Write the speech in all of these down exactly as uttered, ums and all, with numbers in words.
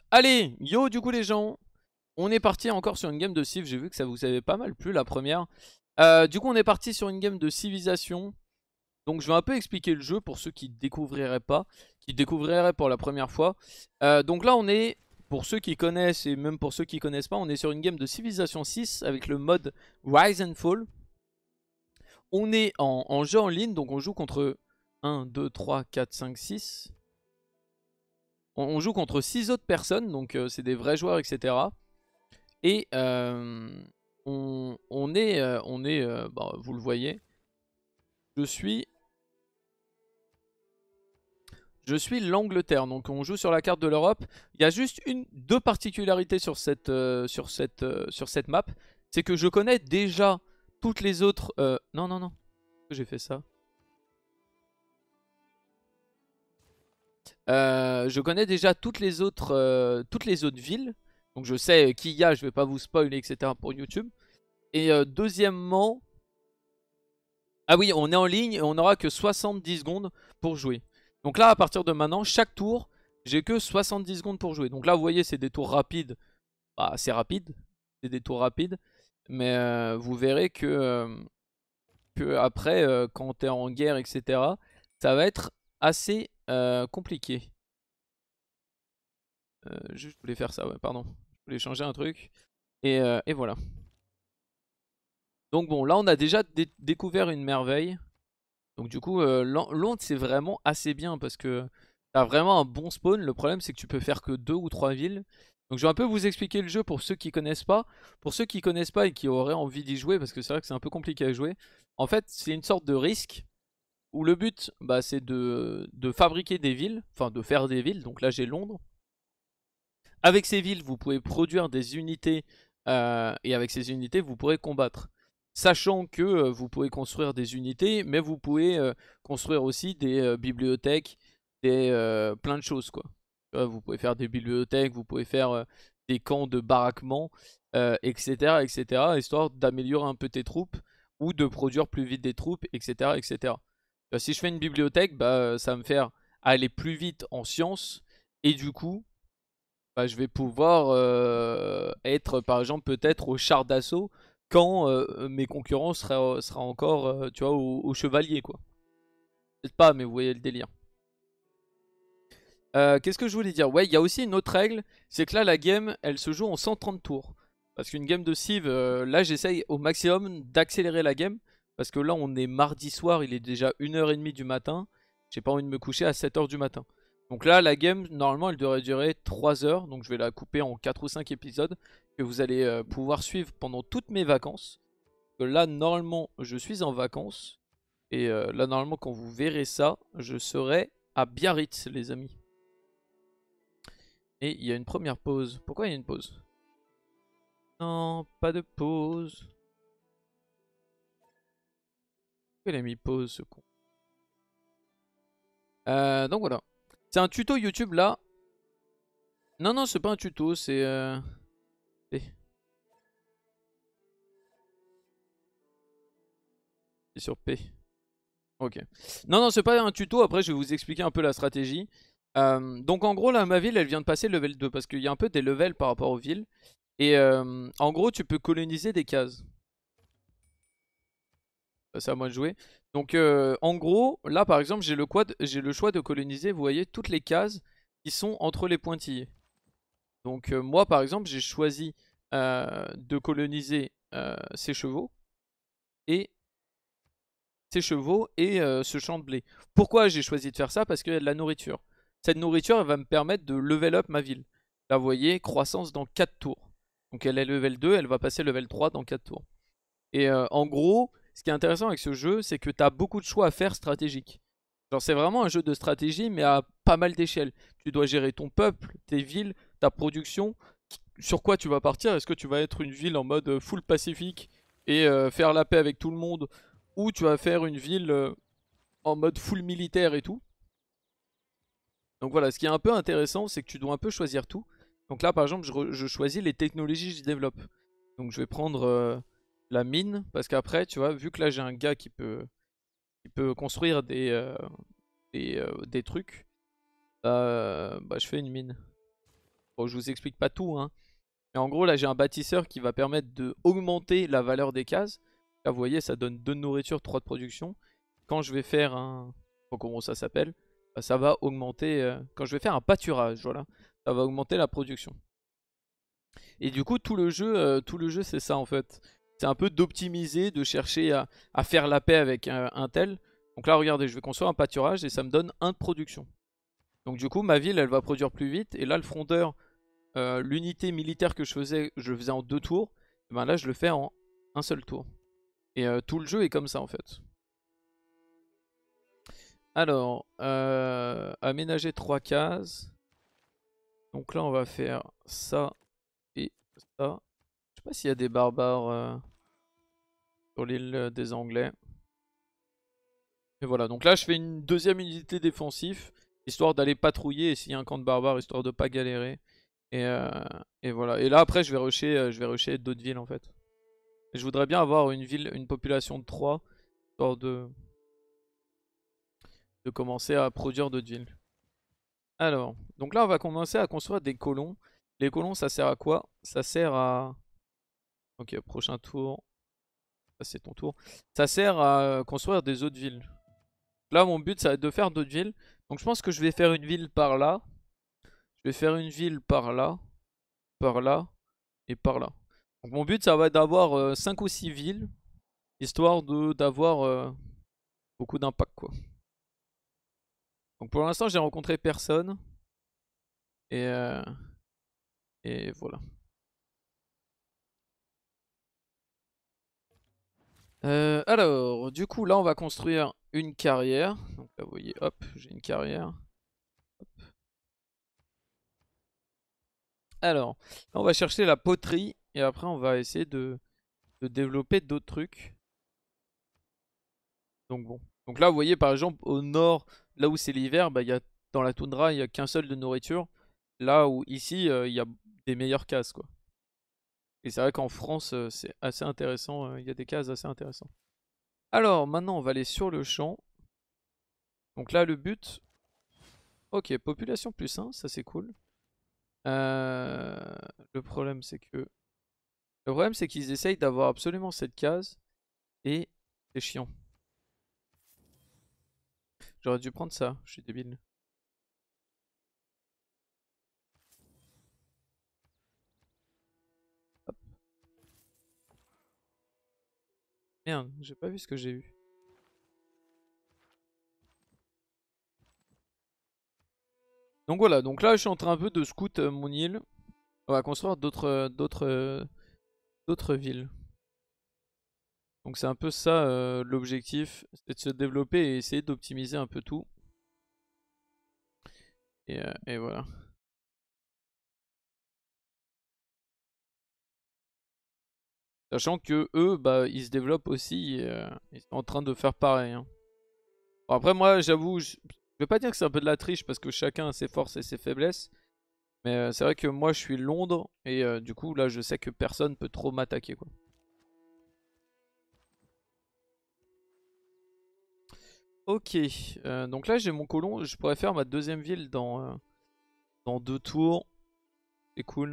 Allez, yo du coup les gens, on est parti encore sur une game de Civ, j'ai vu que ça vous avait pas mal plu la première. Euh, du coup on est parti sur une game de civilisation, donc je vais un peu expliquer le jeu pour ceux qui découvriraient pas, qui découvriraient pour la première fois. Euh, donc là on est, pour ceux qui connaissent et même pour ceux qui connaissent pas, on est sur une game de civilisation six avec le mode Rise and Fall. On est en, en jeu en ligne, donc on joue contre un, deux, trois, quatre, cinq, six. On, on joue contre six autres personnes, donc euh, c'est des vrais joueurs, et cetera. Et euh, on, on est, euh, on est euh, bah, vous le voyez, je suis, je suis l'Angleterre. Donc on joue sur la carte de l'Europe. Il y a juste une, deux particularités sur cette, euh, sur cette, euh, sur cette map. C'est que je connais déjà toutes les autres... Euh, non, non, non. J'ai fait ça. Euh, je connais déjà toutes les autres, euh, toutes les autres villes. Donc je sais qui y a, je vais pas vous spoiler, et cetera pour YouTube. Et euh, deuxièmement... Ah oui, on est en ligne et on n'aura que soixante-dix secondes pour jouer. Donc là, à partir de maintenant, chaque tour, j'ai que soixante-dix secondes pour jouer. Donc là, vous voyez, c'est des tours rapides. Bah, c'est rapide. C'est des tours rapides. Mais euh, vous verrez que, euh, que après, euh, quand t'es en guerre, et cetera, ça va être assez euh, compliqué. Euh, juste, je voulais faire ça, ouais, pardon. Je voulais changer un truc. Et, euh, et voilà. Donc bon, là, on a déjà dé découvert une merveille. Donc du coup, euh, Londres c'est vraiment assez bien parce que t'as vraiment un bon spawn. Le problème c'est que tu peux faire que deux ou trois villes. Donc je vais un peu vous expliquer le jeu pour ceux qui connaissent pas. Pour ceux qui connaissent pas et qui auraient envie d'y jouer, parce que c'est vrai que c'est un peu compliqué à jouer. En fait, c'est une sorte de risque où le but bah, c'est de, de fabriquer des villes, enfin de faire des villes. Donc là j'ai Londres. Avec ces villes, vous pouvez produire des unités euh, et avec ces unités, vous pourrez combattre. Sachant que euh, vous pouvez construire des unités, mais vous pouvez euh, construire aussi des euh, bibliothèques, des, euh, plein de choses, quoi. Euh, vous pouvez faire des bibliothèques, vous pouvez faire euh, des camps de baraquement, euh, et cetera, et cetera, histoire d'améliorer un peu tes troupes ou de produire plus vite des troupes, et cetera, et cetera. Euh, si je fais une bibliothèque, bah, ça va me faire aller plus vite en sciences et du coup, bah, je vais pouvoir euh, être par exemple peut-être au char d'assaut quand euh, mes concurrents seraient, sera encore euh, tu vois, au, au chevalier quoi. Peut-être pas, mais vous voyez le délire. Euh, Qu'est-ce que je voulais dire? Ouais, il y a aussi une autre règle, c'est que là la game elle se joue en cent trente tours. Parce qu'une game de Civ, euh, là j'essaye au maximum d'accélérer la game. Parce que là on est mardi soir, il est déjà une heure trente du matin. J'ai pas envie de me coucher à sept heures du matin. Donc là la game normalement elle devrait durer trois heures. Donc je vais la couper en quatre ou cinq épisodes. Que vous allez euh, pouvoir suivre pendant toutes mes vacances. Que là normalement je suis en vacances. Et euh, là normalement quand vous verrez ça, je serai à Biarritz les amis. Et il y a une première pause. Pourquoi il y a une pause? Non, pas de pause. Pourquoi il a mis pause ce con? euh, Donc voilà. C'est un tuto YouTube là. Non, non, c'est pas un tuto, c'est... Euh... P. C'est sur P. Ok. Non, non, c'est pas un tuto. Après, je vais vous expliquer un peu la stratégie. Euh, donc en gros, là, ma ville, elle vient de passer level deux. Parce qu'il y a un peu des levels par rapport aux villes. Et euh, en gros, tu peux coloniser des cases. C'est à moi de jouer. Donc euh, en gros, là par exemple, j'ai le, quad, j'ai le choix de coloniser, vous voyez, toutes les cases qui sont entre les pointillés. Donc euh, moi par exemple, j'ai choisi euh, de coloniser euh, ces chevaux et ces chevaux et euh, ce champ de blé. Pourquoi j'ai choisi de faire ça? Parce qu'il y a de la nourriture. Cette nourriture, elle va me permettre de level up ma ville. Là, vous voyez, croissance dans quatre tours. Donc elle est level deux, elle va passer level trois dans quatre tours. Et euh, en gros, ce qui est intéressant avec ce jeu, c'est que tu as beaucoup de choix à faire stratégiques. Genre c'est vraiment un jeu de stratégie, mais à pas mal d'échelles. Tu dois gérer ton peuple, tes villes, ta production. Sur quoi tu vas partir? Est-ce que tu vas être une ville en mode euh, full pacifique et euh, faire la paix avec tout le monde? Ou tu vas faire une ville euh, en mode full militaire et tout? Donc voilà, ce qui est un peu intéressant, c'est que tu dois un peu choisir tout. Donc là, par exemple, je, je choisis les technologies que je développe. Donc je vais prendre euh, la mine, parce qu'après, tu vois, vu que là j'ai un gars qui peut, qui peut construire des, euh, des, euh, des trucs, euh, bah je fais une mine. Bon, je vous explique pas tout, hein. Mais en gros, là, j'ai un bâtisseur qui va permettre d'augmenter la valeur des cases. Là, vous voyez, ça donne deux de nourriture, trois de production. Quand je vais faire un... Bon, comment ça s'appelle? Bah, ça va augmenter... euh, Quand je vais faire un pâturage, voilà. Ça va augmenter la production. Et du coup, tout le jeu, euh, tout le jeu, c'est ça, en fait. C'est un peu d'optimiser, de chercher à, à faire la paix avec un, un tel. Donc là, regardez, je vais construire un pâturage et ça me donne un de production. Donc du coup, ma ville, elle va produire plus vite. Et là, le frondeur, euh, l'unité militaire que je faisais, je le faisais en deux tours. Et ben là, je le fais en un seul tour. Et euh, tout le jeu est comme ça, en fait. Alors, euh, aménager trois cases. Donc là, on va faire ça et ça. Je sais pas s'il y a des barbares euh, sur l'île des Anglais. Et voilà, donc là, je fais une deuxième unité défensive, histoire d'aller patrouiller et s'il y a un camp de barbares, histoire de pas galérer. Et, euh, et voilà. Et là, après, je vais rusher, euh, je vais rusher d'autres villes, en fait. Et je voudrais bien avoir une ville, une population de trois, histoire de, de commencer à produire d'autres villes. Alors, donc là, on va commencer à construire des colons. Les colons, ça sert à quoi? Ça sert à... Ok, prochain tour. Ça, c'est ton tour. Ça sert à construire des autres villes. Là, mon but, ça va être de faire d'autres villes. Donc, je pense que je vais faire une ville par là. Je vais faire une ville par là, par là et par là. Donc, mon but, ça va être d'avoir euh, cinq ou six villes. Histoire de d'avoir euh, beaucoup d'impact, quoi. Donc, pour l'instant, j'ai rencontré personne. Et, euh, et voilà. Euh, alors, du coup, là, on va construire une carrière. Donc là, vous voyez, hop, j'ai une carrière. Hop. Alors, là, on va chercher la poterie. Et après, on va essayer de, de développer d'autres trucs. Donc bon. Donc là, vous voyez, par exemple, au nord, là où c'est l'hiver, bah, y a, dans la toundra, il n'y a qu'un seul de nourriture. Là où, ici, euh, il y a des meilleures cases, quoi. Et c'est vrai qu'en France, euh, c'est assez intéressant. Il y a des cases assez intéressantes. Alors, maintenant, on va aller sur le champ. Donc là, le but... Ok, population plus un, ça c'est cool. Euh, le problème, c'est que... Le problème, c'est qu'ils essayent d'avoir absolument cette case. Et c'est chiant. J'aurais dû prendre ça, je suis débile. Hop. Merde, j'ai pas vu ce que j'ai eu. Donc voilà, donc là je suis en train un peu de scout euh, mon île. On va construire d'autres euh, d'autres euh, d'autres villes. Donc c'est un peu ça euh, l'objectif, c'est de se développer et essayer d'optimiser un peu tout. Et, euh, et voilà. Sachant que eux, bah, ils se développent aussi et euh, ils sont en train de faire pareil, hein. Bon, après moi j'avoue, je je vais pas dire que c'est un peu de la triche parce que chacun a ses forces et ses faiblesses. Mais euh, c'est vrai que moi je suis Londres et euh, du coup là je sais que personne peut trop m'attaquer, quoi. Ok, euh, donc là j'ai mon colon, je pourrais faire ma deuxième ville dans, euh, dans deux tours. C'est cool.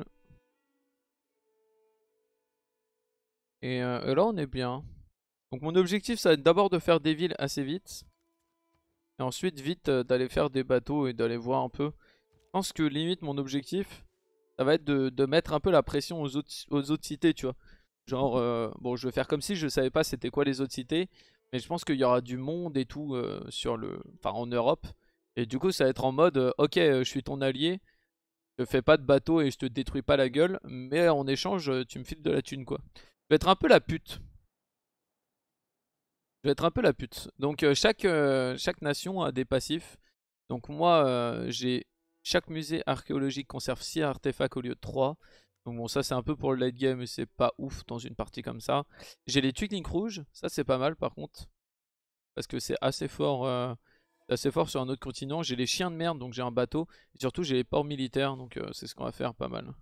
Et, euh, et là on est bien. Donc mon objectif ça va être d'abord de faire des villes assez vite. Et ensuite vite euh, d'aller faire des bateaux et d'aller voir un peu. Je pense que limite mon objectif ça va être de, de mettre un peu la pression aux autres, aux autres cités, tu vois. Genre, euh, bon je vais faire comme si je savais pas c'était quoi les autres cités. Mais je pense qu'il y aura du monde et tout euh, sur le, enfin, en Europe. Et du coup ça va être en mode, euh, ok euh, je suis ton allié. Je fais pas de bateau et je te détruis pas la gueule. Mais en échange euh, tu me files de la thune, quoi. Je vais être un peu la pute. Je vais être un peu la pute. Donc euh, chaque, euh, chaque nation a des passifs. Donc moi euh, j'ai... Chaque musée archéologique conserve six artefacts au lieu de trois. Donc bon ça c'est un peu pour le late game mais c'est pas ouf dans une partie comme ça. J'ai les Twiglings rouges, ça c'est pas mal par contre. Parce que c'est assez fort euh, assez fort sur un autre continent. J'ai les chiens de merde donc j'ai un bateau. Et surtout j'ai les ports militaires donc euh, c'est ce qu'on va faire pas mal.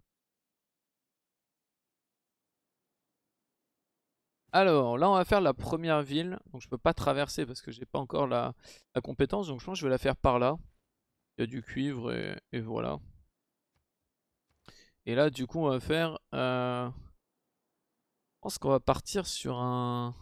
Alors, là, on va faire la première ville. Donc, je peux pas traverser parce que j'ai pas encore la, la compétence. Donc, je pense que je vais la faire par là. Il y a du cuivre et, et voilà. Et là, du coup, on va faire... Euh... Je pense qu'on va partir sur un...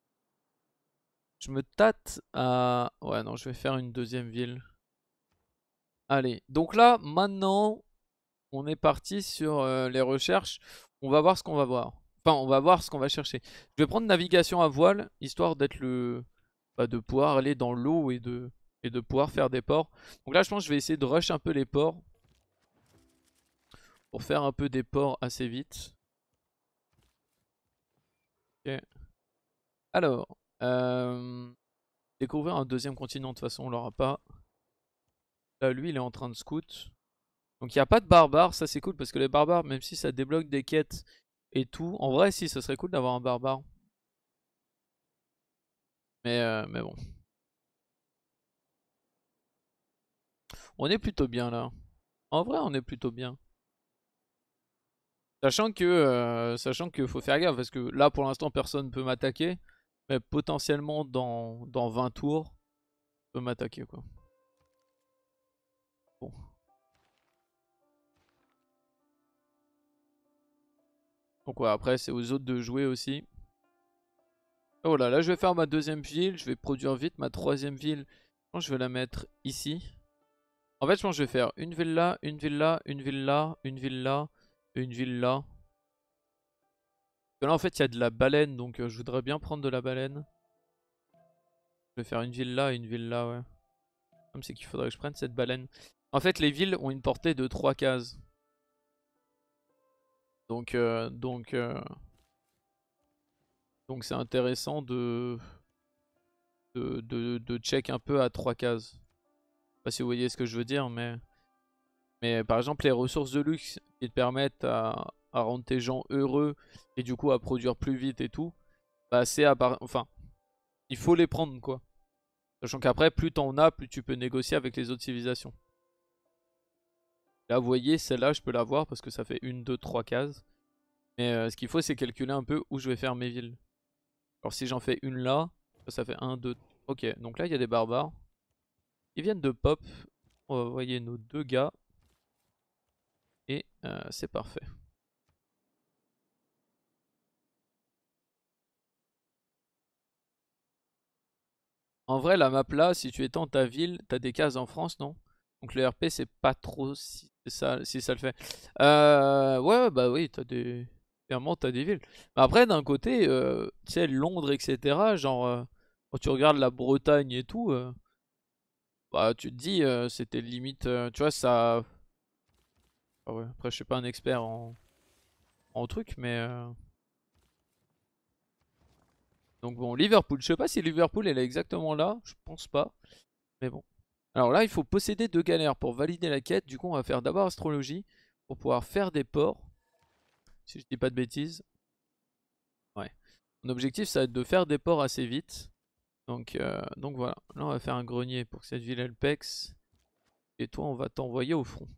Je me tâte à... Ouais, non, je vais faire une deuxième ville. Allez, donc là, maintenant, on est parti sur euh, les recherches. On va voir ce qu'on va voir. Enfin, on va voir ce qu'on va chercher. Je vais prendre navigation à voile, histoire d'être le... Bah, de pouvoir aller dans l'eau et de... et de pouvoir faire des ports. Donc là, je pense que je vais essayer de rush un peu les ports. Pour faire un peu des ports assez vite. Ok. Alors, euh... découvrir un deuxième continent, de toute façon, on l'aura pas. Là, lui, il est en train de scout. Donc, il n'y a pas de barbares. Ça, c'est cool parce que les barbares, même si ça débloque des quêtes et tout, en vrai, si, ça serait cool d'avoir un barbare. Mais, euh, mais bon. On est plutôt bien là. En vrai, on est plutôt bien. Sachant que, euh, sachant que faut faire gaffe parce que là, pour l'instant, personne ne peut m'attaquer. Mais potentiellement, dans, dans vingt tours, peut m'attaquer quoi. Bon. Donc ouais, après c'est aux autres de jouer aussi. Et voilà, là je vais faire ma deuxième ville, je vais produire vite ma troisième ville. Je pense que je vais la mettre ici. En fait je pense que je vais faire une ville là, une ville là, une ville là, une ville là, une ville là. Parce que là en fait il y a de la baleine donc euh, je voudrais bien prendre de la baleine. Je vais faire une ville là et une ville là, ouais. Comme c'est qu'il faudrait que je prenne cette baleine. En fait les villes ont une portée de trois cases. Donc euh, donc euh, donc c'est intéressant de de, de de check un peu à trois cases. Je sais pas si vous voyez ce que je veux dire, mais mais par exemple les ressources de luxe qui te permettent à, à rendre tes gens heureux et du coup à produire plus vite et tout, bah c'est à part... enfin il faut les prendre quoi. Sachant qu'après plus t'en as, plus tu peux négocier avec les autres civilisations. Là vous voyez celle-là je peux l'avoir parce que ça fait une, deux, trois cases. Mais euh, ce qu'il faut c'est calculer un peu où je vais faire mes villes. Alors si j'en fais une là, ça fait un, deux... Ok, donc là il y a des barbares. Ils viennent de pop. On va envoyer nos deux gars. Et euh, c'est parfait. En vrai, la map là, si tu étends ta ville, t'as des cases en France, non? Donc le R P, c'est pas trop si ça, si ça le fait. Euh, ouais, ouais, bah oui, t'as des... Clairement, t'as des villes. Mais après, d'un côté, euh, tu sais, Londres, et cetera. Genre, euh, quand tu regardes la Bretagne et tout, euh, bah tu te dis, euh, c'était limite... euh, tu vois, ça... Ah ouais, après, je suis pas un expert en, en truc, mais... euh, Donc bon, Liverpool. Je sais pas si Liverpool, elle est exactement là. Je pense pas. Mais bon. Alors là, il faut posséder deux galères pour valider la quête. Du coup, on va faire d'abord astrologie pour pouvoir faire des ports. Si je dis pas de bêtises. Ouais. Mon objectif, ça va être de faire des ports assez vite. Donc, euh, donc voilà. Là, on va faire un grenier pour que cette ville, elle pexe. Et toi, on va t'envoyer au front.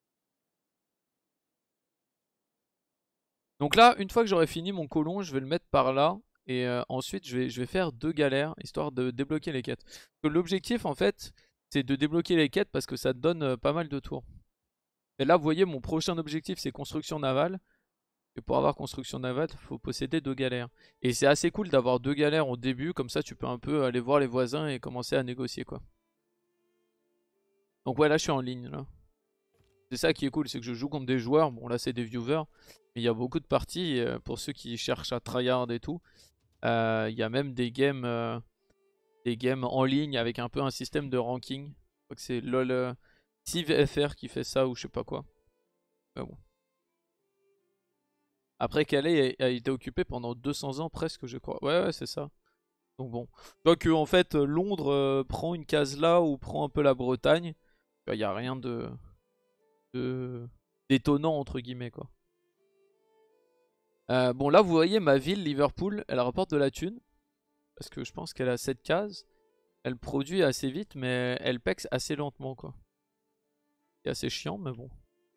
Donc là, une fois que j'aurai fini mon colon, je vais le mettre par là. Et euh, ensuite, je vais, je vais faire deux galères, histoire de débloquer les quêtes. L'objectif, en fait, c'est de débloquer les quêtes parce que ça te donne euh, pas mal de tours. Et là, vous voyez, mon prochain objectif, c'est construction navale. Et pour avoir construction navale, il faut posséder deux galères. Et c'est assez cool d'avoir deux galères au début, comme ça tu peux un peu aller voir les voisins et commencer à négocier quoi. Donc ouais, là je suis en ligne là. C'est ça qui est cool, c'est que je joue contre des joueurs, bon là c'est des viewers, mais il y a beaucoup de parties, euh, pour ceux qui cherchent à tryhard et tout. Euh, Il y a même des games, euh, des games en ligne avec un peu un système de ranking. Je crois que c'est LOL euh, TivFR qui fait ça ou je sais pas quoi. Mais bon. Après Calais a, a été occupé pendant deux cents ans presque je crois. Ouais ouais c'est ça. Donc bon. Tu vois que en fait Londres euh, prend une case là ou prend un peu la Bretagne. Il n'y a rien de de- d'étonnant entre guillemets quoi. Euh, bon là vous voyez ma ville Liverpool, elle rapporte de la thune. Parce que je pense qu'elle a sept cases. Elle produit assez vite mais elle pexe assez lentement quoi. C'est assez chiant mais bon.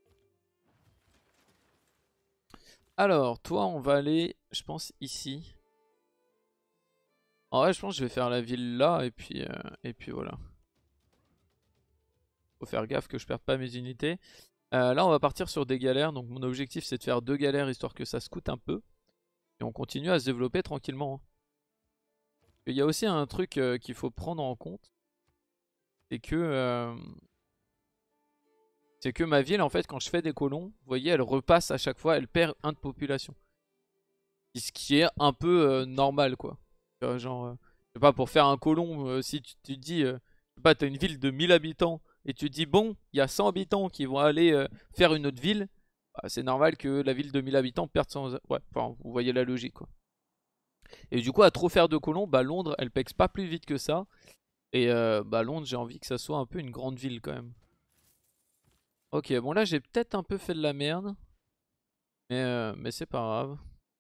Alors toi on va aller je pense ici. En vrai je pense que je vais faire la ville là et puis, euh, et puis voilà. Faut faire gaffe que je perde pas mes unités. Euh, là on va partir sur des galères, donc mon objectif c'est de faire deux galères histoire que ça se coûte un peu. Et on continue à se développer tranquillement. Hein. Il y a aussi un truc euh, qu'il faut prendre en compte, c'est que euh, c'est que ma ville en fait quand je fais des colons, vous voyez elle repasse à chaque fois, elle perd un de population. Ce qui est un peu euh, normal quoi. Euh, genre, euh, je sais pas, pour faire un colon, euh, si tu, tu te dis, euh, je sais pas, t'as une ville de mille habitants et tu te dis bon, il y a cent habitants qui vont aller euh, faire une autre ville, bah, c'est normal que la ville de mille habitants perde cent. Ouais, enfin, vous voyez la logique quoi. Et du coup, à trop faire de colons, bah Londres, elle pexe pas plus vite que ça. Et euh, bah Londres, j'ai envie que ça soit un peu une grande ville quand même. Ok, bon là j'ai peut-être un peu fait de la merde. Mais, euh, mais c'est pas grave.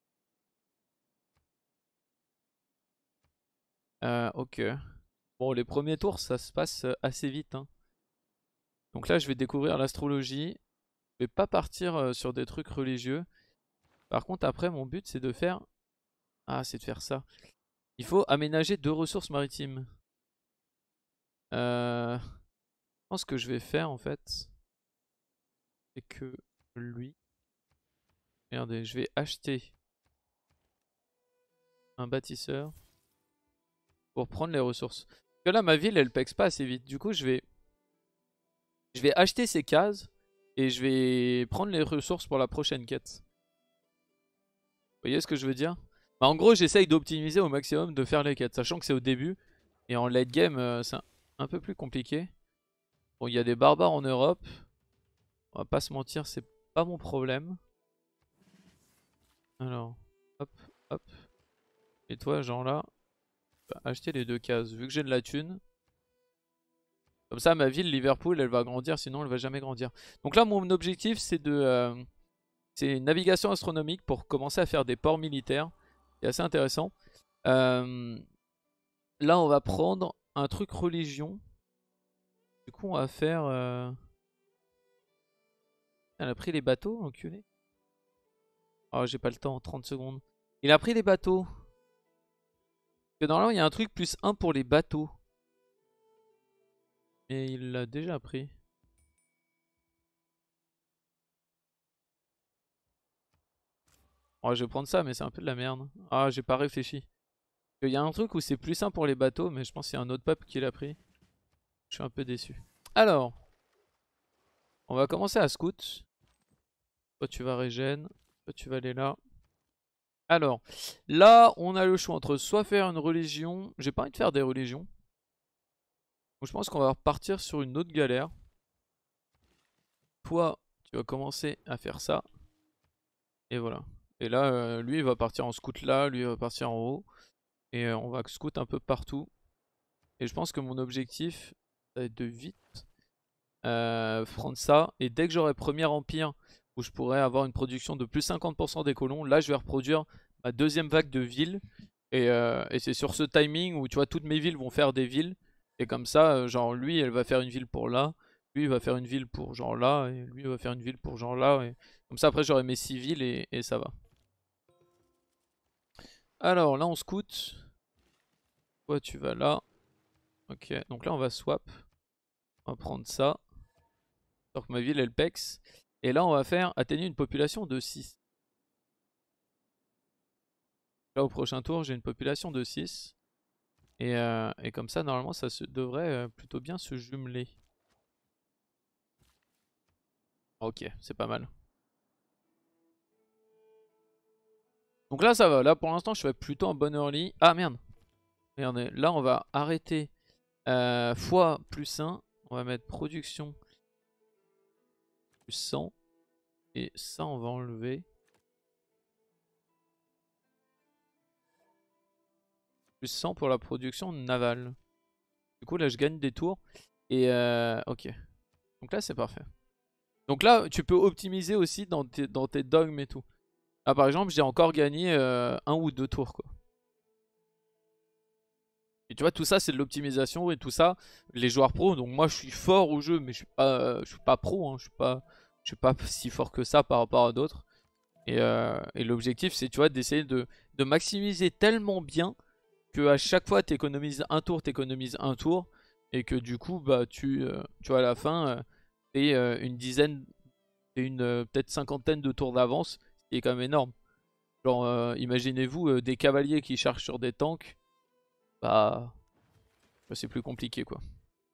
Euh, ok. Bon, les premiers tours, ça se passe euh, assez vite. Hein. Donc là, je vais découvrir l'astrologie. Je vais pas partir euh, sur des trucs religieux. Par contre, après, mon but, c'est de faire... Ah, c'est de faire ça. Il faut aménager deux ressources maritimes. Euh... Je pense que je vais faire, en fait, c'est que lui... Regardez, je vais acheter un bâtisseur pour prendre les ressources. Parce que là, ma ville, elle pexe pas assez vite. Du coup, je vais... Je vais acheter ces cases et je vais prendre les ressources pour la prochaine quête. Vous voyez ce que je veux dire? Bah, en gros, j'essaye d'optimiser au maximum de faire les quêtes, sachant que c'est au début. Et en late game, euh, c'est un, un peu plus compliqué. Bon, il y a des barbares en Europe. On va pas se mentir, c'est pas mon problème. Alors, hop, hop. Et toi, genre là, bah, acheter les deux cases. Vu que j'ai de la thune. Comme ça, ma ville, Liverpool, elle va grandir, sinon elle va jamais grandir. Donc là, mon objectif, c'est de... Euh, c'est une navigation astronomique pour commencer à faire des ports militaires. C'est assez intéressant. Euh, là, on va prendre un truc religion. Du coup, on va faire... Euh... Elle a pris les bateaux, enculé. Oh, j'ai pas le temps, trente secondes. Il a pris les bateaux. Parce que normalement, il y a un truc plus un pour les bateaux. Mais il l'a déjà pris. Oh, je vais prendre ça, mais c'est un peu de la merde. Ah, j'ai pas réfléchi. Il y a un truc où c'est plus simple pour les bateaux, mais je pense qu'il y a un autre peuple qui l'a pris. Je suis un peu déçu. Alors, on va commencer à scout. Toi, tu vas régène. Toi, tu vas aller là. Alors, là, on a le choix entre soit faire une religion. J'ai pas envie de faire des religions. Donc, je pense qu'on va repartir sur une autre galère. Toi, tu vas commencer à faire ça. Et voilà. Et là, euh, lui, il va partir en scout là. Lui, il va partir en haut. Et euh, on va scout un peu partout. Et je pense que mon objectif, ça va être de vite euh, prendre ça. Et dès que j'aurai premier empire, où je pourrais avoir une production de plus cinquante pour cent des colons, là, je vais reproduire ma deuxième vague de villes. Et, euh, et c'est sur ce timing où, tu vois, toutes mes villes vont faire des villes. Et comme ça, euh, genre, lui, elle va faire une ville pour là. Lui, il va faire une ville pour genre là. Et lui, il va faire une ville pour genre là. Et... Comme ça, après, j'aurai mes six villes et, et ça va. Alors, là, on scout. Toi, tu vas là. Ok, donc là, on va swap. On va prendre ça. Donc ma ville, elle pexe. Et là, on va faire atténuer une population de six. Là, au prochain tour, j'ai une population de six. Et, euh, et comme ça, normalement, ça se, devrait euh, plutôt bien se jumeler. Ok, c'est pas mal. Donc là, ça va. Là, pour l'instant, je fais plutôt en bonne early. Ah, merde. Regardez, là, on va arrêter euh, fois plus un. On va mettre production plus cent. Et ça, on va enlever. Plus cent pour la production navale. Du coup, là, je gagne des tours. Et euh, ok. Donc là, c'est parfait. Donc là, tu peux optimiser aussi dans tes, dans tes dogmes et tout. Là, par exemple, j'ai encore gagné euh, un ou deux tours, quoi. Et tu vois, tout ça, c'est de l'optimisation et tout ça, les joueurs pro. Donc moi, je suis fort au jeu, mais je suis pas, je suis pas pro. Hein, je suis pas, je suis pas si fort que ça par rapport à d'autres. Et, euh, et l'objectif, c'est, tu vois, d'essayer de, de maximiser tellement bien que à chaque fois, tu économises un tour, tu économises un tour, et que du coup, bah, tu, euh, tu vois, à la fin, euh, et euh, une dizaine et une euh, peut-être cinquantaine de tours d'avance, ce qui est quand même énorme. Genre, euh, imaginez-vous euh, des cavaliers qui chargent sur des tanks, bah, bah, c'est plus compliqué quoi.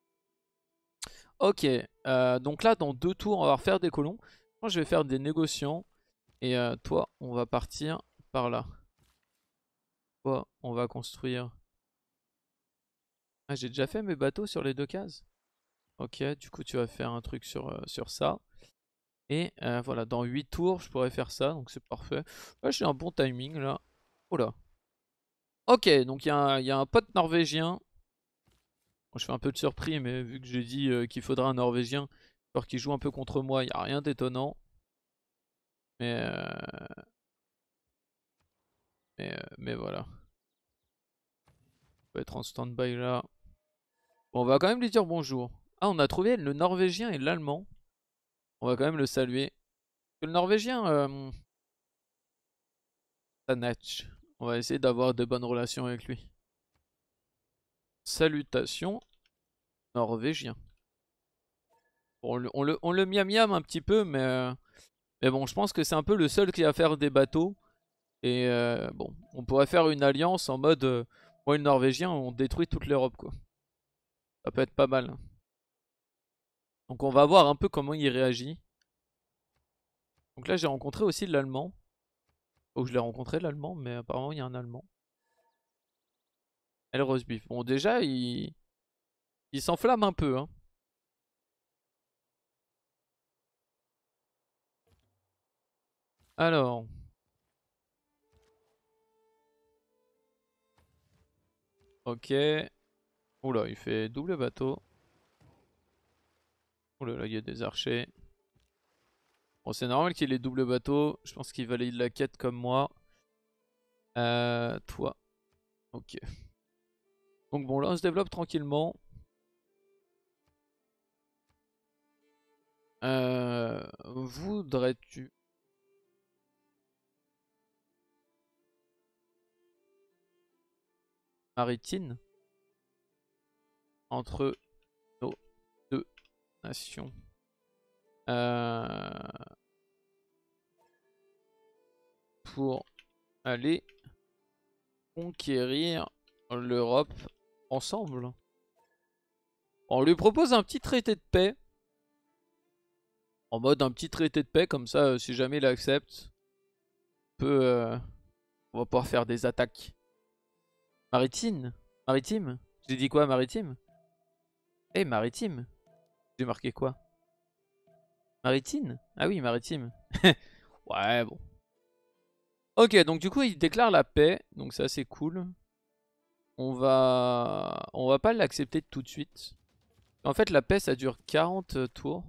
Ok, euh, donc là dans deux tours on va refaire des colons. Moi je vais faire des négociants et euh, toi on va partir par là. Toi on va construire. Ah, j'ai déjà fait mes bateaux sur les deux cases. Ok, du coup tu vas faire un truc sur, euh, sur ça. Et euh, voilà, dans huit tours je pourrais faire ça, donc c'est parfait. Là j'ai un bon timing là. Oh là. Ok, donc il y, y a un pote norvégien. Bon, je fais un peu de surpris, mais vu que j'ai dit euh, qu'il faudra un norvégien, alors qu'il joue un peu contre moi, il n'y a rien d'étonnant. Mais, euh, mais, euh, mais voilà. On peut être en stand-by là. Bon, on va quand même lui dire bonjour. Ah, on a trouvé le norvégien et l'allemand. On va quand même le saluer. Le norvégien, euh, Tanach. On va essayer d'avoir de bonnes relations avec lui. Salutations, norvégien. Bon, on le, on le, on le miam miam un petit peu, mais, euh, mais bon, je pense que c'est un peu le seul qui va faire des bateaux. Et euh, bon, on pourrait faire une alliance en mode, euh, moi et le norvégien, on détruit toute l'Europe quoi. Ça peut être pas mal. Donc on va voir un peu comment il réagit. Donc là j'ai rencontré aussi l'allemand. Faut que je l'ai rencontré l'allemand, mais apparemment il y a un allemand. El Rosbif. Bon déjà il, il s'enflamme un peu hein. Alors, ok. Oula, il fait double bateau. Oula, là il y a des archers. Bon c'est normal qu'il ait double bateau. Je pense qu'il valide la quête comme moi. Euh, toi. Ok. Donc bon là on se développe tranquillement. Euh, voudrais-tu maritime entre nos deux nations euh, pour aller conquérir l'Europe ensemble? On lui propose un petit traité de paix. En mode un petit traité de paix, comme ça, euh, si jamais il accepte, on peut, euh, on va pouvoir faire des attaques. Maritime? Maritime? J'ai dit quoi, maritime? Eh, maritime? J'ai marqué quoi? Maritime? Ah oui, maritime. Ouais, bon. Ok, donc du coup, il déclare la paix, donc c'est assez cool. On va, on va pas l'accepter tout de suite. En fait, la paix, ça dure quarante tours.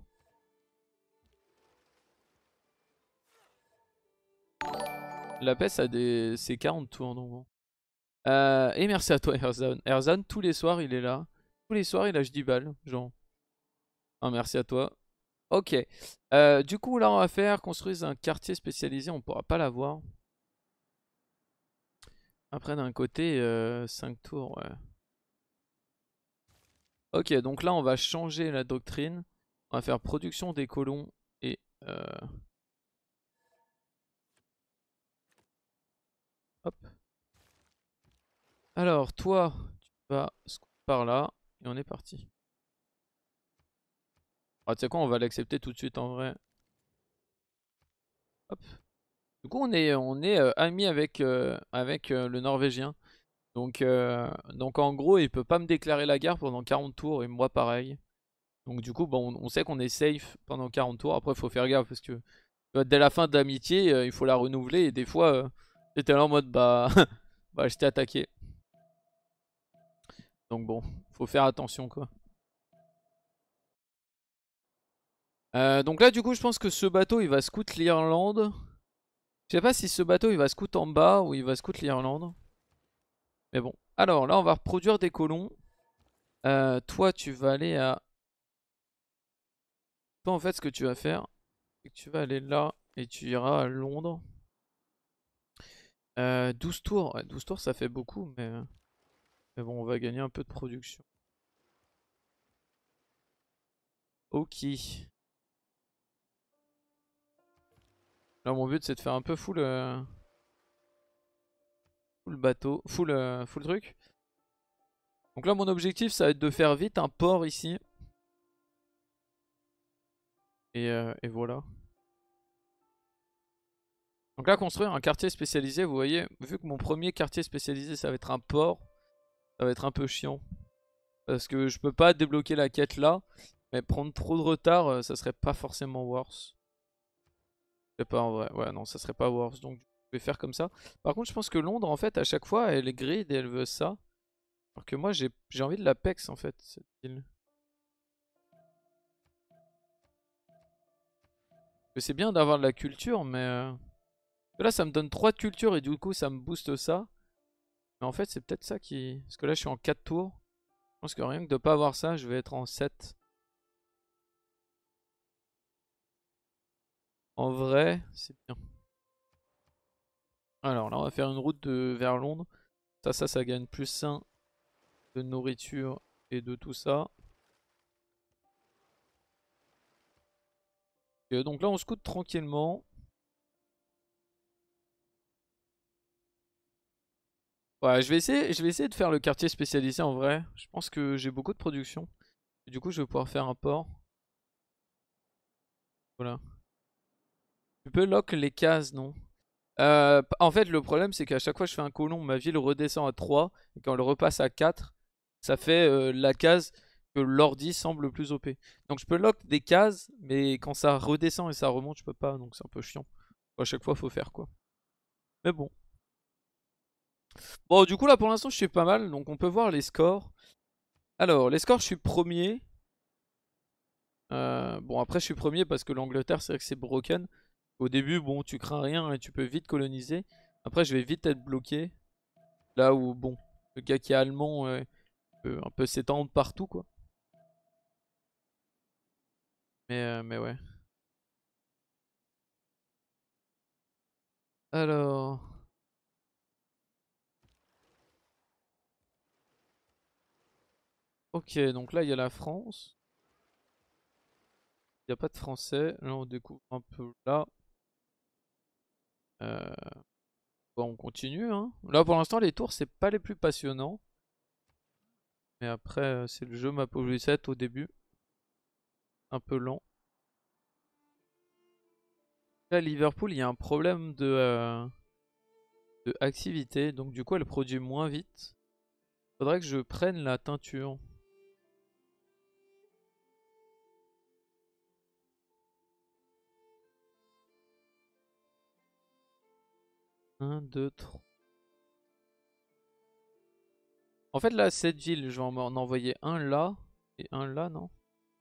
La paix, ça des... c'est quarante tours, donc bon. Euh, et merci à toi, Erzan. Erzan, tous les soirs, il est là. Tous les soirs, il lâche dix balles, genre. Ah, merci à toi. Ok. Euh, du coup, là, on va faire construire un quartier spécialisé. On pourra pas l'avoir. Après, d'un côté, euh, cinq tours, ouais. Ok, donc là, on va changer la doctrine. On va faire production des colons et... Euh... Hop. Alors, toi, tu vas par là. Et on est parti. Ah, tu sais quoi, on va l'accepter tout de suite en vrai. Hop. Du coup, on est, on est euh, amis avec, euh, avec euh, le Norvégien. Donc, euh, donc en gros, il peut pas me déclarer la guerre pendant quarante tours et moi pareil. Donc du coup, bon, on, on sait qu'on est safe pendant quarante tours. Après, il faut faire gaffe parce que tu vois, dès la fin de l'amitié, euh, il faut la renouveler. Et des fois, euh, t'étais là en mode bah, bah je t'ai attaqué. Donc bon, faut faire attention quoi. Euh, donc là, du coup, je pense que ce bateau, il va scout l'Irlande. Je sais pas si ce bateau, il va scout en bas ou il va scout l'Irlande. Mais bon. Alors là, on va reproduire des colons. Euh, toi, tu vas aller à... Toi, en fait, ce que tu vas faire, c'est que tu vas aller là et tu iras à Londres. Euh, douze tours. Ouais, douze tours, ça fait beaucoup, mais... mais bon, on va gagner un peu de production. Ok. Là mon but c'est de faire un peu full, euh, full bateau, full, euh, full truc. Donc là mon objectif ça va être de faire vite un port ici. Et, euh, et voilà. Donc là construire un quartier spécialisé, vous voyez, vu que mon premier quartier spécialisé ça va être un port, ça va être un peu chiant. Parce que je peux pas débloquer la quête là. Mais prendre trop de retard, euh, ça serait pas forcément worse. Je sais pas en vrai. Ouais, non, ça serait pas worse. Donc je vais faire comme ça. Par contre, je pense que Londres, en fait, à chaque fois, elle est grid et elle veut ça. Alors que moi, j'ai envie de l'Apex, en fait, cette ville. C'est bien d'avoir de la culture, mais... Euh... Là, ça me donne trois de culture et du coup, ça me booste ça. Mais en fait, c'est peut-être ça qui... Parce que là, je suis en quatre tours. Je pense que rien que de pas avoir ça, je vais être en sept. En vrai, c'est bien. Alors là, on va faire une route de... vers Londres. Ça, ça, ça gagne plus un de nourriture et de tout ça. Et donc là, on scoute tranquillement. Ouais, je vais essayer, je vais essayer de faire le quartier spécialisé en vrai. Je pense que j'ai beaucoup de production. Et du coup, je vais pouvoir faire un port. Voilà. Tu peux lock les cases, non? Euh, en fait, le problème, c'est qu'à chaque fois que je fais un colon, ma ville redescend à trois. Et quand elle repasse à quatre, ça fait euh, la case que l'ordi semble le plus O P. Donc je peux lock des cases, mais quand ça redescend et ça remonte, je peux pas. Donc c'est un peu chiant. À chaque fois, faut faire quoi. Mais bon. Bon, du coup, là, pour l'instant, je suis pas mal. Donc on peut voir les scores. Alors, les scores, je suis premier. Euh, bon, après, je suis premier parce que l'Angleterre, c'est vrai que c'est broken. Au début, bon, tu crains rien et tu peux vite coloniser. Après, je vais vite être bloqué. Là où, bon, le gars qui est allemand euh, peut un peu s'étendre partout, quoi. Mais, euh, mais ouais. Alors... Ok, donc là, il y a la France. Il n'y a pas de français. Là, on découvre un peu là. Euh... Bon, on continue, hein. Là, pour l'instant, les tours, c'est pas les plus passionnants. Mais après, euh, c'est le jeu map sept au début. Un peu lent. Là, Liverpool, il y a un problème de, euh, de activité. Donc, du coup, elle produit moins vite. Faudrait que je prenne la teinture. un, deux, trois. En fait, là, cette ville, je vais en en envoyer un là. Et un là, non?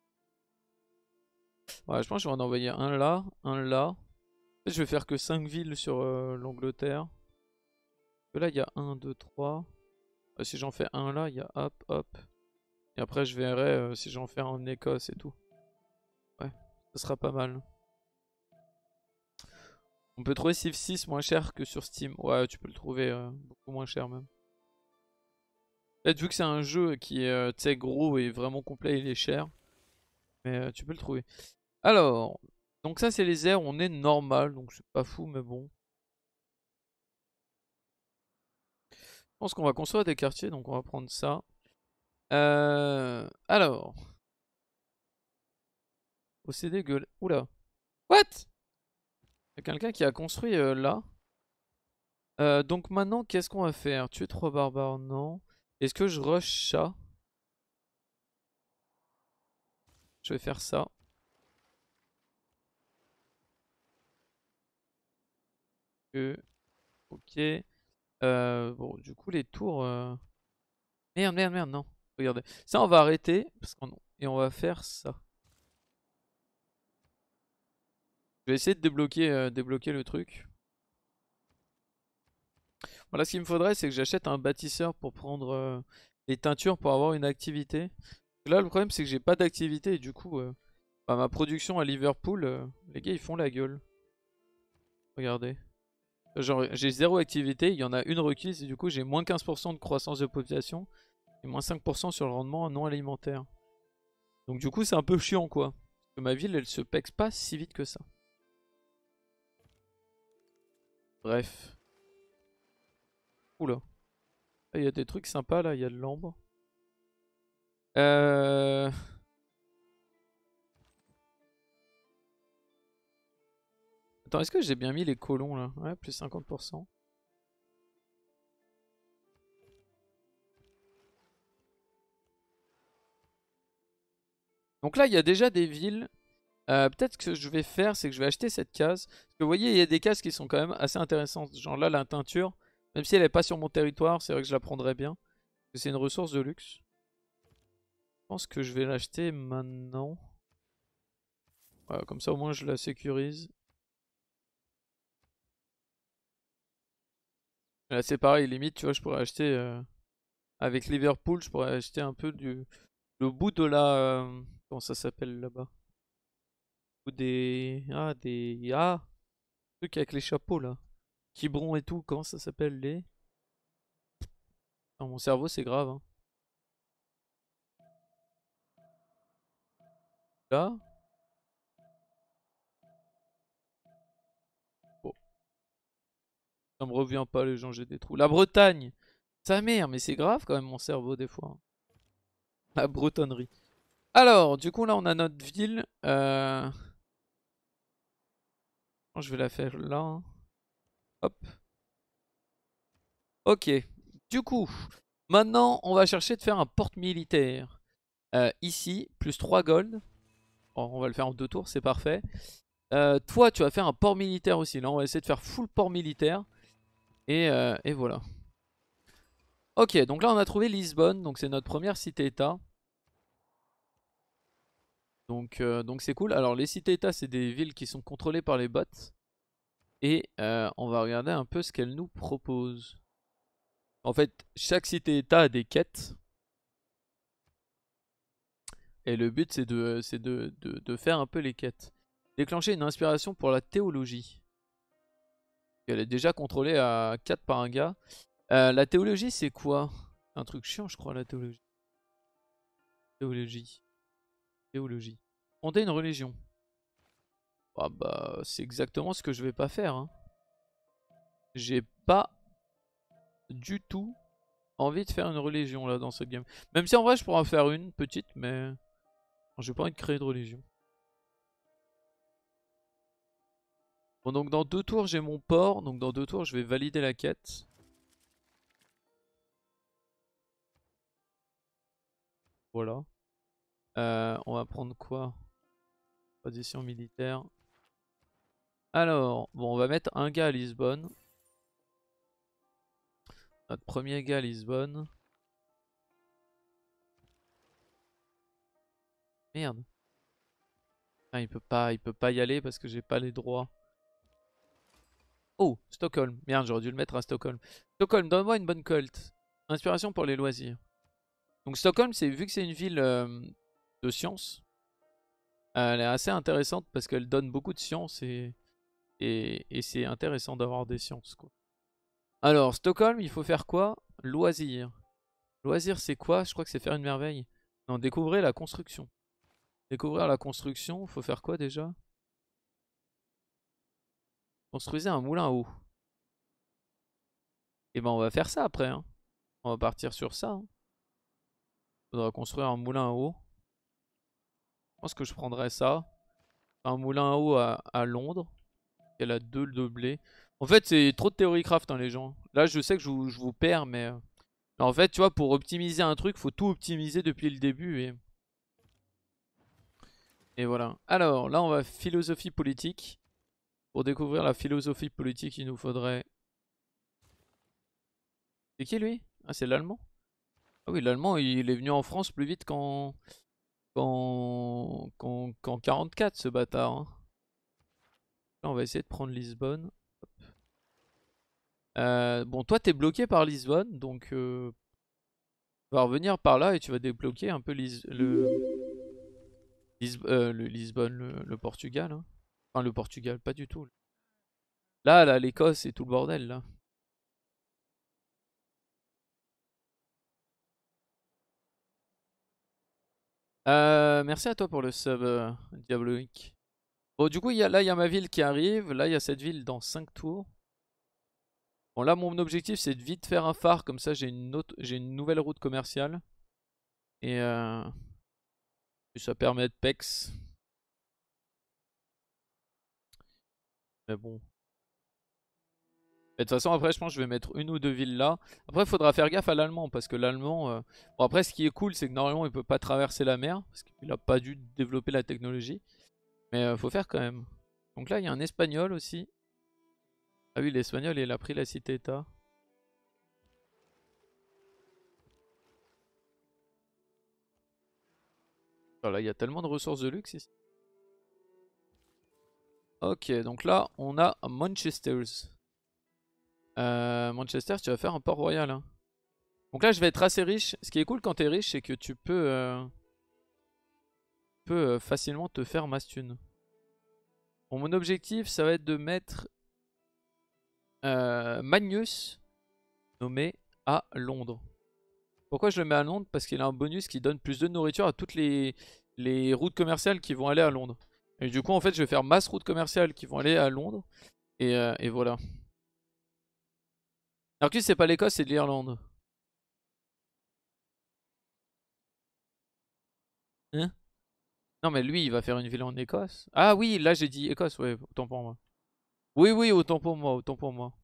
Ouais, je pense que je vais en envoyer un là, un là. En fait, je vais faire que cinq villes sur euh, l'Angleterre. Là, il y a un, deux, trois. Euh, si j'en fais un là, il y a hop, hop. Et après, je verrai euh, si j'en fais un en Écosse et tout. Ouais, ça sera pas mal. On peut trouver Civ six moins cher que sur Steam. Ouais, tu peux le trouver euh, beaucoup moins cher même. Peut-être vu que c'est un jeu qui est euh, tu sais, gros et vraiment complet, il est cher. Mais euh, tu peux le trouver. Alors, donc ça c'est les airs, on est normal, donc c'est pas fou mais bon. Je pense qu'on va construire des quartiers, donc on va prendre ça. Euh, alors. O C D gueule. Oula. What? Il y a quelqu'un qui a construit euh, là. Euh, donc maintenant, qu'est-ce qu'on va faire? Tuer trois barbares? Non. Est-ce que je rush ça? Je vais faire ça. Euh, ok. Euh, bon, du coup, les tours... euh, Merde, merde, merde, non. Regardez. Ça, on va arrêter. Parce qu'on... Et on va faire ça. Je vais essayer de débloquer, euh, débloquer le truc. Voilà, ce qu'il me faudrait, c'est que j'achète un bâtisseur pour prendre euh, les teintures pour avoir une activité. Là, le problème, c'est que j'ai pas d'activité et du coup, euh, bah, ma production à Liverpool, euh, les gars, ils font la gueule. Regardez. Genre, j'ai zéro activité, il y en a une requise et du coup, j'ai moins quinze pour cent de croissance de population et moins cinq pour cent sur le rendement non alimentaire. Donc, du coup, c'est un peu chiant, quoi. Parce que ma ville, elle se pexe pas si vite que ça. Bref. Oula. Il y a des trucs sympas là, il y a de l'ambre. Euh... Attends, est-ce que j'ai bien mis les colons là? Ouais, plus cinquante pour cent. Donc là, il y a déjà des villes. Euh, Peut-être que ce que je vais faire, c'est que je vais acheter cette case. Parce que vous voyez, il y a des cases qui sont quand même assez intéressantes. Genre là, la teinture, même si elle n'est pas sur mon territoire, c'est vrai que je la prendrais bien. Parce que c'est une ressource de luxe. Je pense que je vais l'acheter maintenant. Voilà, comme ça, au moins, je la sécurise. Là, c'est pareil, limite, tu vois, je pourrais acheter... euh, avec Liverpool, je pourrais acheter un peu du... le bout de la... euh, Comment ça s'appelle là-bas? Ou des... Ah, des... Ah! Truc avec les chapeaux, là. Quiberon et tout, comment ça s'appelle les... Dans mon cerveau, c'est grave, hein. Là. Bon, ça me revient pas, les gens, j'ai des trous. La Bretagne! Sa mère, mais c'est grave quand même, mon cerveau, des fois, hein. La bretonnerie. Alors, du coup, là, on a notre ville. Euh... Je vais la faire là, hein. Hop. Ok. Du coup, maintenant, on va chercher de faire un porte militaire. Euh, ici, plus trois gold. Bon, on va le faire en deux tours, c'est parfait. Euh, toi, tu vas faire un port militaire aussi. Là, on va essayer de faire full port militaire. Et, euh, et voilà. Ok, donc là, on a trouvé Lisbonne. Donc, c'est notre première cité-état. Donc, euh, donc c'est cool. Alors, les cités-états, c'est des villes qui sont contrôlées par les bots. Et euh, on va regarder un peu ce qu'elles nous proposent. En fait, chaque cité-état a des quêtes. Et le but, c'est de, c'est de, de, de faire un peu les quêtes. Déclencher une inspiration pour la théologie. Elle est déjà contrôlée à quatre par un gars. Euh, la théologie, c'est quoi? Un truc chiant, je crois, la théologie. Théologie. Théologie. Fonder une religion. Ah bah, c'est exactement ce que je vais pas faire, hein. J'ai pas du tout envie de faire une religion là dans cette game. Même si en vrai, je pourrais en faire une petite, mais j'ai pas envie de créer de religion. Bon, donc dans deux tours, j'ai mon port. Donc dans deux tours, je vais valider la quête. Voilà. Euh, on va prendre quoi? Position militaire. Alors, bon, on va mettre un gars à Lisbonne. Notre premier gars à Lisbonne. Merde. Ah, il peut pas, il peut pas y aller parce que j'ai pas les droits. Oh, Stockholm. Merde, j'aurais dû le mettre à Stockholm. Stockholm, donne-moi une bonne colt. Inspiration pour les loisirs. Donc Stockholm, c'est vu que c'est une ville euh, de sciences, euh, elle est assez intéressante parce qu'elle donne beaucoup de sciences et, et, et c'est intéressant d'avoir des sciences, quoi. Alors, Stockholm, il faut faire quoi? Loisirs. Loisirs, c'est quoi? Je crois que c'est faire une merveille. Non, découvrir la construction. Découvrir la construction, faut faire quoi déjà? Construisez un moulin à eau. Et ben on va faire ça après, hein. On va partir sur ça, hein. Faudra construire un moulin à eau. Je pense que je prendrais ça. Un moulin à eau à, à Londres. Elle a deux de blé. En fait, c'est trop de théorie craft, hein, les gens. Là, je sais que je vous, je vous perds, mais... euh, en fait, tu vois, pour optimiser un truc, faut tout optimiser depuis le début. Et, et voilà. Alors, là, on va philosophie politique. Pour découvrir la philosophie politique, il nous faudrait... C'est qui, lui? Ah, c'est l'allemand? Ah oui, l'allemand, il est venu en France plus vite qu'en... Qu'en... Qu'en qu'en quarante-quatre, ce bâtard, hein. Là, on va essayer de prendre Lisbonne. Euh, bon, toi, t'es bloqué par Lisbonne, donc... Euh, tu vas revenir par là et tu vas débloquer un peu Lis le... Lis euh, le Lisbonne, le, le Portugal, hein. Enfin, le Portugal, pas du tout. Là, là, l'Écosse et tout le bordel, là. Euh, merci à toi pour le sub, euh, Diabloïc. Bon, du coup, y a, là, il y a ma ville qui arrive. Là, il y a cette ville dans cinq tours. Bon là mon objectif c'est de vite faire un phare, comme ça j'ai une autre, j'ai une nouvelle route commerciale. Et euh, ça permet de pex. Mais bon. Et de toute façon après je pense que je vais mettre une ou deux villes là. Après il faudra faire gaffe à l'allemand parce que l'allemand... Euh... Bon après ce qui est cool c'est que normalement il peut pas traverser la mer. Parce qu'il a pas dû développer la technologie. Mais euh, faut faire quand même. Donc là il y a un espagnol aussi. Ah oui l'espagnol il a pris la cité-état. Voilà, il y a tellement de ressources de luxe ici. Ok donc là on a Manchester. Euh, Manchester tu vas faire un port royal hein. Donc là je vais être assez riche. Ce qui est cool quand t'es riche c'est que tu peux, euh, tu peux euh, facilement te faire masse thune. Bon, mon objectif ça va être de mettre euh, Magnus nommé à Londres. Pourquoi je le mets à Londres? Parce qu'il a un bonus qui donne plus de nourriture à toutes les, les routes commerciales qui vont aller à Londres. Et du coup en fait je vais faire masse routes commerciales qui vont aller à Londres. Et, euh, et voilà. Alors que c'est pas l'Écosse, c'est l'Irlande. Hein? Non mais lui il va faire une ville en Écosse. Ah oui là j'ai dit Écosse, ouais autant pour moi. Oui oui autant pour moi, autant pour moi.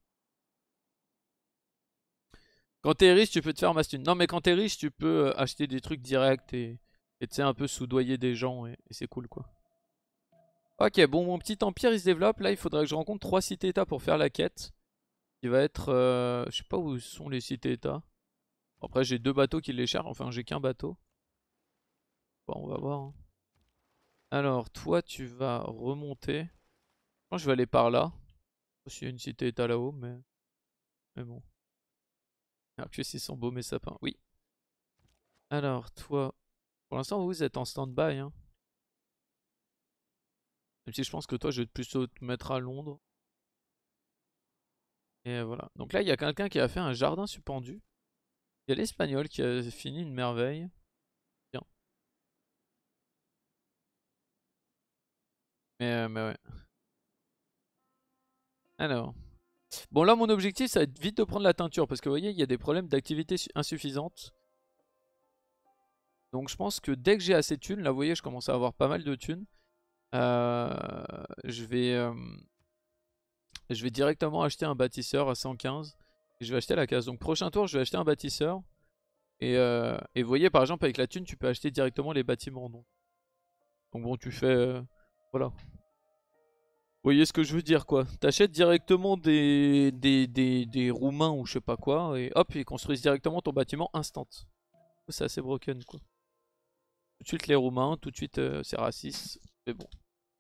Quand t'es riche tu peux te faire masse thune. Non mais quand t'es riche tu peux euh, acheter des trucs directs et et tu sais un peu soudoyer des gens et, et c'est cool quoi. Ok bon mon petit empire il se développe. Là il faudrait que je rencontre trois cités-états pour faire la quête. Qui va être... Euh, je sais pas où sont les cités-états. Après j'ai deux bateaux qui les cherchent. Enfin j'ai qu'un bateau. Bon on va voir. Hein. Alors toi tu vas remonter. Je pense que je vais aller par là. Je sais pas s'il y a une cité-état là-haut mais... Mais bon. Alors que s'ils sont beaux mes sapins. Oui. Alors toi... Pour l'instant vous êtes en stand-by hein. Même si je pense que toi je vais plutôt te mettre à Londres. Et voilà. Donc là il y a quelqu'un qui a fait un jardin suspendu. Il y a l'espagnol qui a fini une merveille. Bien. Mais, euh, mais ouais. Alors. Bon là mon objectif ça va être vite de prendre la teinture. Parce que vous voyez il y a des problèmes d'activité insuffisante. Donc je pense que dès que j'ai assez de thunes. Là vous voyez je commence à avoir pas mal de thunes. Euh, je vais... Euh, je vais directement acheter un bâtisseur à cent quinze. Et je vais acheter la case. Donc prochain tour je vais acheter un bâtisseur. Et, euh, et vous voyez par exemple avec la thune tu peux acheter directement les bâtiments. Donc, donc bon tu fais... Euh, voilà. Vous voyez ce que je veux dire quoi. T'achètes directement des, des, des, des Roumains ou je sais pas quoi. Et hop ils construisent directement ton bâtiment instant. C'est assez broken quoi. Tout de suite les Roumains, tout de suite euh, c'est raciste. Mais bon.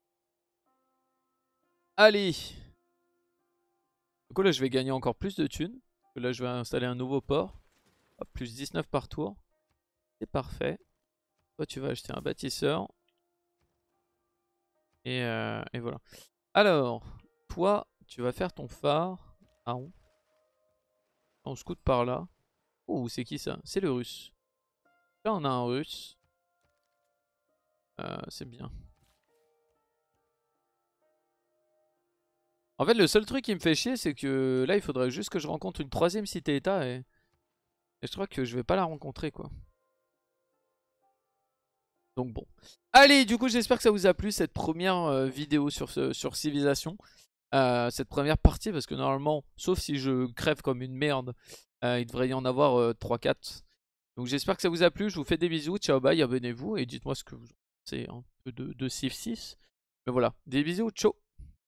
Allez. Du coup là je vais gagner encore plus de thunes. Là je vais installer un nouveau port. Hop, plus dix-neuf par tour. C'est parfait. Toi tu vas acheter un bâtisseur. Et, euh, et voilà. Alors, toi tu vas faire ton phare. Ah on. On scoute par là. Oh c'est qui ça? C'est le russe. Là on a un russe. Euh, c'est bien. En fait le seul truc qui me fait chier c'est que là il faudrait juste que je rencontre une troisième cité-état et... et je crois que je vais pas la rencontrer quoi. Donc bon. Allez du coup j'espère que ça vous a plu cette première euh, vidéo sur, ce, sur Civilisation. Euh, cette première partie parce que normalement sauf si je crève comme une merde euh, il devrait y en avoir euh, trois quatre. Donc j'espère que ça vous a plu, je vous fais des bisous, ciao bye, abonnez-vous et dites-moi ce que vous pensez un peu de, de Civ six. Mais voilà, des bisous, ciao.